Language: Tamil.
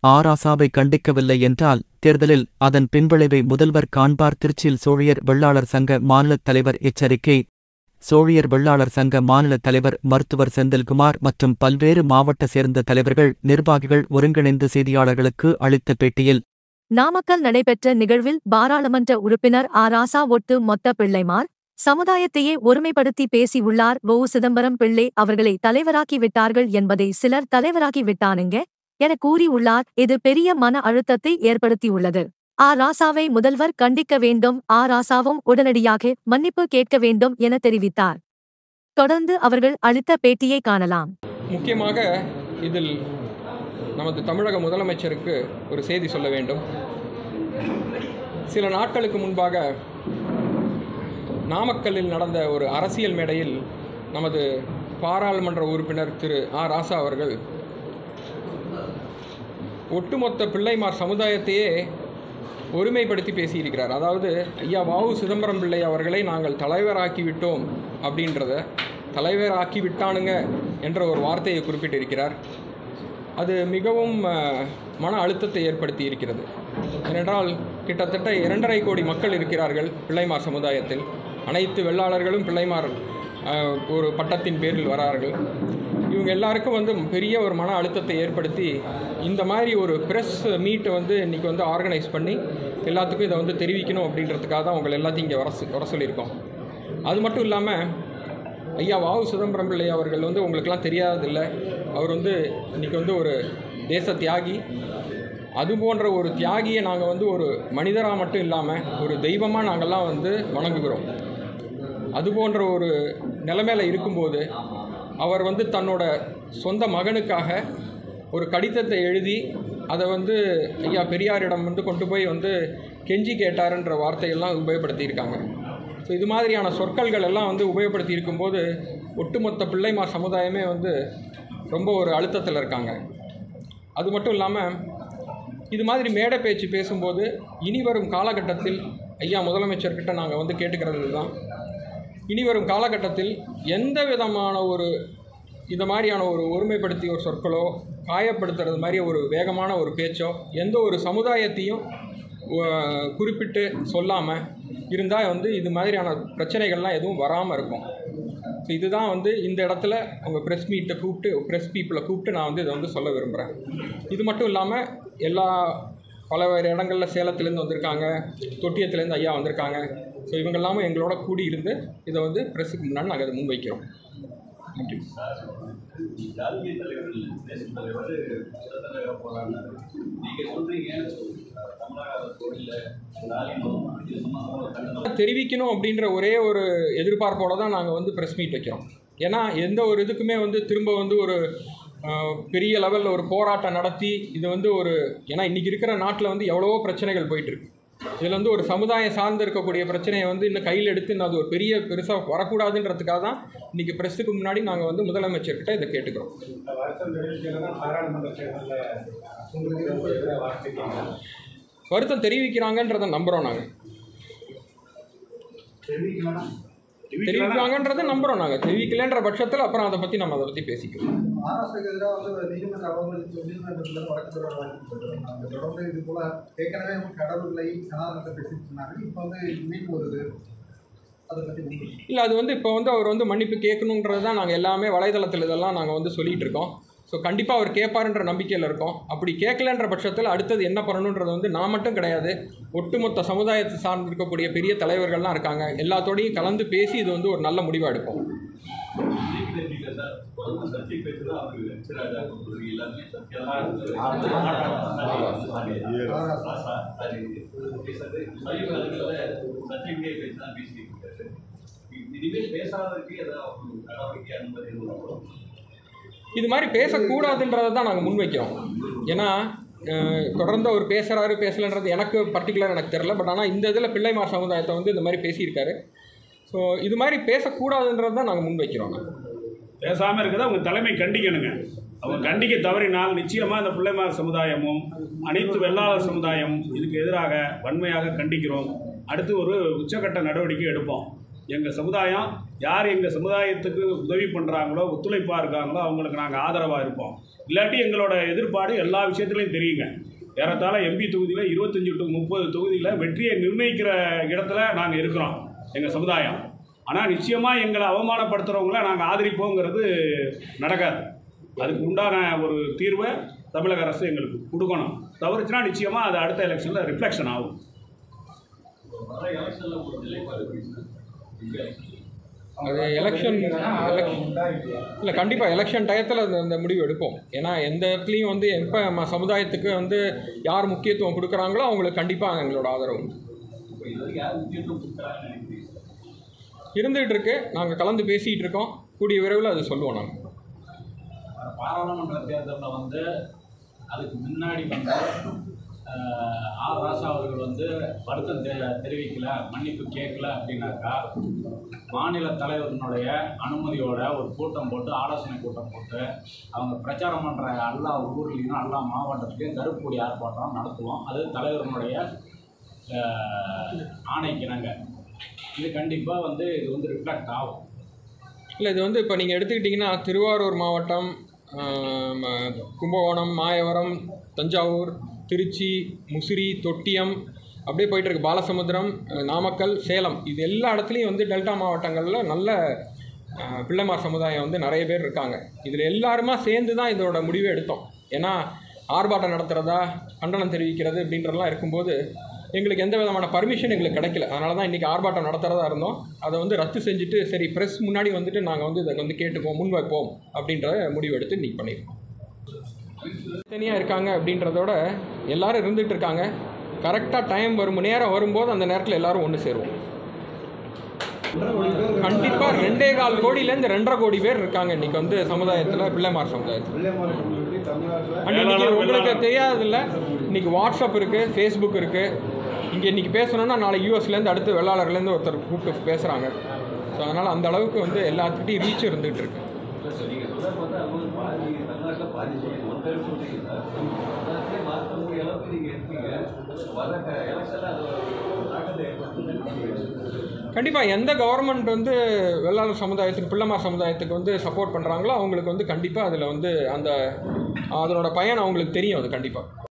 ஆராசாவை கண்டிக்கவில்லை என்றால் தேர்தலில் அதன் பின்விளைவை முதல்வர் காண்பார். திருச்சியில் சோழியர் வெள்ளாளர் சங்க மாநிலத் தலைவர் எச்சரிக்கை. சோழியர் வெள்ளாளர் சங்க மாநிலத் தலைவர் மருத்துவர் செந்தில்குமார் மற்றும் பல்வேறு மாவட்ட சேர்ந்த தலைவர்கள், நிர்வாகிகள் ஒருங்கிணைந்து செய்தியாளர்களுக்கு அளித்த பேட்டியில், நாமக்கல் நடைபெற்ற நிகழ்வில் பாராளுமன்ற உறுப்பினர் ராசா ஒட்டு மொத்த பிள்ளைமார் சமுதாயத்தையே ஒருமைப்படுத்தி பேசியுள்ளார். வ. சிதம்பரம் பிள்ளை அவர்களை தலைவராக்கி விட்டார்கள் என்பதை சிலர் தலைவராக்கி விட்டானுங்க என கூறியுள்ளார். இது பெரிய மன அழுத்தத்தை ஏற்படுத்தியுள்ளது. ராசாவை முதல்வர் கண்டிக்க வேண்டும், ராசாவும் உடனடியாக மன்னிப்பு கேட்க வேண்டும் என தெரிவித்தார். தொடர்ந்து அவர்கள் அளித்த பேட்டியை காணலாம். முக்கியமாக இதில் நமது தமிழக முதலமைச்சருக்கு ஒரு செய்தி சொல்ல வேண்டும். சில நாட்களுக்கு முன்பாக நாமக்கல்லில் நடந்த ஒரு அரசியல் மேடையில் நமது பாராளுமன்ற உறுப்பினர் திரு ராசா அவர்கள் ஒட்டுமொத்த பிள்ளைமார் சமுதாயத்தையே ஒருமைப்படுத்தி பேசியிருக்கிறார். அதாவது ஐயா வ. சிதம்பரம் பிள்ளை அவர்களை நாங்கள் தலைவராக்கி விட்டோம் அப்படின்றத தலைவராக்கி விட்டானுங்க என்ற ஒரு வார்த்தையை குறிப்பிட்டிருக்கிறார். அது மிகவும் மன அழுத்தத்தை ஏற்படுத்தி இருக்கிறது. ஏனென்றால் கிட்டத்தட்ட 2.5 கோடி மக்கள் இருக்கிறார்கள் பிள்ளைமார் சமுதாயத்தில். அனைத்து வெள்ளாளர்களும் பிள்ளைமார் ஒரு பட்டத்தின் பேரில் வரார்கள். இவங்க எல்லாருக்கும் பெரிய ஒரு மன அழுத்தத்தை ஏற்படுத்தி இந்த மாதிரி ஒரு ப்ரெஸ் மீட்டை இன்றைக்கி ஆர்கனைஸ் பண்ணி எல்லாத்துக்கும் இதை தெரிவிக்கணும் அப்படின்றதுக்காக தான் உங்களை எல்லாத்தையும் இங்கே வர சொல்லியிருக்கோம். அது மட்டும் இல்லாமல் ஐயா வ. சிதம்பரம் பிள்ளை அவர்கள் உங்களுக்கெல்லாம் தெரியாததில்லை. அவர் இன்றைக்கி ஒரு தேச தியாகி. அது போன்ற ஒரு தியாகியை நாங்கள் ஒரு மனிதராக மட்டும் இல்லாமல் ஒரு தெய்வமாக நாங்கள்லாம் வணங்குகிறோம். அது போன்ற ஒரு நிலைமையில் இருக்கும்போது அவர் தன்னோட சொந்த மகனுக்காக ஒரு கடிதத்தை எழுதி அதை ஐயா பெரியாரிடம் கொண்டு போய் கெஞ்சி கேட்டாருன்ற வார்த்தையெல்லாம் உபயோகப்படுத்தியிருக்காங்க. ஸோ இது மாதிரியான சொற்கள்கள் எல்லாம் உபயோகப்படுத்தி இருக்கும்போது ஒட்டுமொத்த பிள்ளைமார் சமுதாயமே ரொம்ப ஒரு அழுத்தத்தில் இருக்காங்க. அது மட்டும் இல்லாமல் இது மாதிரி மேடை பேச்சு பேசும்போது இனி வரும் காலகட்டத்தில் ஐயா முதலமைச்சர்கிட்ட நாங்கள் கேட்டுக்கிறது தான், இனி வரும் காலகட்டத்தில் எந்த விதமான இது மாதிரியான ஒருமைப்படுத்திய ஒரு சொற்களோ காயப்படுத்துறது மாதிரி ஒரு வேகமான ஒரு பேச்சோ எந்த ஒரு சமுதாயத்தையும் குறிப்பிட்டு சொல்லாமல் இருந்தால் இது மாதிரியான பிரச்சனைகள்லாம் எதுவும் வராமல் இருக்கும். ஸோ இதுதான் இந்த இடத்துல உங்கள் ப்ரெஸ் பீப்புளை கூப்பிட்டு நான் இதை சொல்ல விரும்புகிறேன். இது மட்டும் இல்லாமல் பல வேறு இடங்களில் சேலத்துலேருந்து வந்திருக்காங்க, தொட்டியத்துலேருந்து ஐயா வந்திருக்காங்க. ஸோ இவங்கெல்லாமும் எங்களோட கூடி இருந்து இதை ப்ரெஸ்ஸுக்கு முன்னாடி நாங்கள் அதை முன்வைக்கிறோம். நன்றி. தெரிவிக்கணும் அப்படின்ற ஒரே ஒரு எதிர்பார்ப்போடு தான் நாங்கள் ப்ரெஸ் மீட் வைக்கிறோம். ஏன்னா எந்த ஒரு இதுக்குமே திரும்ப ஒரு பெரிய லெவலில் ஒரு போராட்டம் நடத்தி இது ஏன்னா இன்றைக்கி இருக்கிற நாட்டில் எவ்வளவோ பிரச்சனைகள் போயிட்டுருக்கு. இதில் ஒரு சமுதாயம் சார்ந்து இருக்கக்கூடிய பிரச்சனையை இன்னும் கையில் எடுத்து இன்னும் அது ஒரு பெருசாக வரக்கூடாதுன்றதுக்காக தான் இன்றைக்கி ப்ரெஸ்ஸுக்கு முன்னாடி நாங்கள் முதலமைச்சர்கிட்ட இதை கேட்டுக்கிறோம். வருத்தம் தெரிவிக்கிறாங்கன்றதை நம்புகிறோம். நாங்கள் தெரிவிக்கிறாங்கன்றதை நம்புகிறோம். நாங்கள் தெரிவிக்கலைன்ற பட்சத்தில் அப்புறம் அதை பற்றி பேசிக்கிறோம். இல்லை அது இப்போ அவர் மன்னிப்பு கேட்கணுன்றது தான் நாங்கள் எல்லாமே வலைதளத்தில் இதெல்லாம் நாங்கள் சொல்லிகிட்டு இருக்கோம். ஸோ கண்டிப்பாக அவர் கேட்பாருன்ற நம்பிக்கையில் இருக்கோம். அப்படி கேட்கலன்ற பட்சத்தில் அடுத்தது என்ன பண்ணணுன்றது நான் மட்டும் கிடையாது, ஒட்டுமொத்த சமுதாயத்தை சார்ந்து இருக்கக்கூடிய பெரிய தலைவர்கள்லாம் இருக்காங்க. எல்லாத்தோடையும் கலந்து பேசி இது ஒரு நல்ல முடிவாக எடுப்போம். இது மாதிரி பேசக்கூடாதுன்றதை தான் நாங்கள் முன்வைக்கிறோம். ஏன்னா தொடர்ந்து அவர் பேசலைன்றது எனக்கு பர்டிகுலர் தெரில. பட் ஆனால் இந்த இதில் பிள்ளைமார் சமுதாயத்தை இந்த மாதிரி பேசியிருக்காரு. ஸோ இது மாதிரி பேசக்கூடாதுன்றது தான் நாங்கள் முன்வைக்கிறோம். பேசாமல் இருக்கிறத அவங்க தலைமை கண்டிக்கணுங்க. அவங்க கண்டிக்க தவறினால் நிச்சயமாக இந்த பிள்ளைமார் சமுதாயமும் அனைத்து வெள்ளாளர் சமுதாயமும் இதுக்கு எதிராக வன்மையாக கண்டிக்கிறோம். அடுத்து ஒரு உச்சக்கட்ட நடவடிக்கை எடுப்போம். எங்கள் சமுதாயம் யார் எங்கள் சமுதாயத்துக்கு உதவி பண்ணுறாங்களோ ஒத்துழைப்பாக இருக்காங்களோ அவங்களுக்கு நாங்கள் ஆதரவாக இருப்போம். இல்லாட்டி எங்களோட எதிர்ப்பாடு எல்லா விஷயத்துலையும் தெரியுங்க. ஏறத்தாழ எம்பி தொகுதியில் 25 to 30 தொகுதியில் வெற்றியை நிர்ணயிக்கிற இடத்துல நாங்கள் இருக்கிறோம் எங்கள் சமுதாயம். ஆனால் நிச்சயமாக எங்களை அவமானப்படுத்துகிறவங்கள நாங்கள் ஆதரிப்போங்கிறது நடக்காது. அதுக்கு உண்டான ஒரு தீர்வை தமிழக அரசு எங்களுக்கு கொடுக்கணும். தவறுச்சுன்னா நிச்சயமாக அது அடுத்த எலெக்ஷனில் ரிஃப்ளெக்ஷன் ஆகும். அது எலெக்ஷன் இல்லை, கண்டிப்பாக எலெக்ஷன் டயத்தில் அந்த முடிவு எடுப்போம். ஏன்னா எந்த இடத்துலையும் வந்து எப்போ சமுதாயத்துக்கு வந்து யார் முக்கியத்துவம் கொடுக்குறாங்களோ அவங்களுக்கு கண்டிப்பாக எங்களோட ஆதரவு இருந்துகிட்டு இருக்கு. நாங்கள் கலந்து பேசிகிட்டு இருக்கோம். கூடிய விரைவில் அது சொல்லுவோம். நாங்கள் பாராளுமன்ற தேர்தலில் வந்து அதுக்கு முன்னாடி வந்து ஆர் ராசா அவர்கள் வந்து வருத்தம் தெரிவிக்கல, மன்னிப்பு கேட்கல அப்படின்னாக்கா மாநில தலைவர்களுடைய அனுமதியோட ஒரு கூட்டம் போட்டு, ஆலோசனை கூட்டம் போட்டு அவங்க பிரச்சாரம் பண்ணுற எல்லா ஊர்லேயும் எல்லா மாவட்டத்துலையும் கருப்பு கொடி ஆர்ப்பாட்டம் நடத்துவோம். அது தலைவர்களுடைய ஆணைக்கிறாங்க. இது கண்டிப்பாக வந்து இது வந்து ரிஃப்ளெக்ட் ஆகும். இல்லை, இது வந்து இப்போ நீங்கள் எடுத்துக்கிட்டிங்கன்னா திருவாரூர் மாவட்டம், கும்பகோணம், மாயவரம், தஞ்சாவூர், திருச்சி, முசிறி, தொட்டியம், அப்படியே போயிட்டுருக்கு, பாலசமுத்திரம், நாமக்கல், சேலம், இது எல்லா இடத்துலையும் வந்து டெல்டா மாவட்டங்களில் நல்ல பிள்ளைமார் சமுதாயம் வந்து நிறைய பேர் இருக்காங்க. இதில் எல்லாருமா சேர்ந்து தான் இதோட முடிவை எடுத்தோம். ஏன்னா ஆர்ப்பாட்டம் நடத்துகிறதா, கண்டனம் தெரிவிக்கிறது அப்படின்றதெல்லாம் இருக்கும்போது எங்களுக்கு எந்த விதமான பர்மிஷன் எங்களுக்கு கிடைக்கல. அதனால தான் இன்றைக்கி ஆர்ப்பாட்டம் நடத்துகிறதா இருந்தோம். அதை வந்து ரத்து செஞ்சுட்டு சரி ப்ரெஸ் முன்னாடி வந்துட்டு நாங்கள் வந்து இதை வந்து கேட்டுப்போம், முன் வைப்போம் அப்படின்ற முடிவு எடுத்து இன்றைக்கி பண்ணியிருக்கோம். தனியாக இருக்காங்க அப்படின்றதோட எல்லோரும் இருந்துகிட்டு இருக்காங்க. கரெக்டாக டைம் வரும், நேரம் வரும்போது அந்த நேரத்தில் எல்லோரும் ஒன்று சேருவோம். கண்டிப்பாக 2.25 கோடியிலேருந்து 2.5 கோடி பேர் இருக்காங்க இன்றைக்கி வந்து சமுதாயத்தில், பிள்ளைமார் சமுதாயத்தில். அன்றைக்கி உங்களுக்கு தெரியாதில்ல, இன்றைக்கி வாட்ஸ்அப் இருக்குது, ஃபேஸ்புக் இருக்குது. இன்றைக்கி பேசணுன்னா நாளைக்கு யூஎஸ்லேருந்து அடுத்து வெள்ளாளர்லேருந்து ஒருத்தர் கூப்பிட்டு பேசுகிறாங்க. ஸோ அதனால் அந்த அளவுக்கு வந்து எல்லாத்துக்கிட்டையும் ரீச் இருந்துகிட்டு இருக்கு. கண்டிப்பாக எந்த கவர்மெண்ட் வந்து வெள்ளாளர் சமுதாயத்துக்கு, பிள்ளைமார் சமுதாயத்துக்கு வந்து சப்போர்ட் பண்ணுறாங்களோ அவங்களுக்கு வந்து கண்டிப்பாக அதில் வந்து அதனோட பயன் அவங்களுக்கு தெரியும். அது கண்டிப்பாக